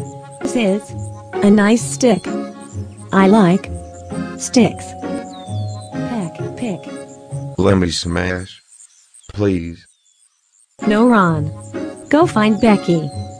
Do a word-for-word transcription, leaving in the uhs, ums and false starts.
This is a nice stick. I like sticks. Peck, pick. Lemme Smash. Please. No, Ron. Go find Becky.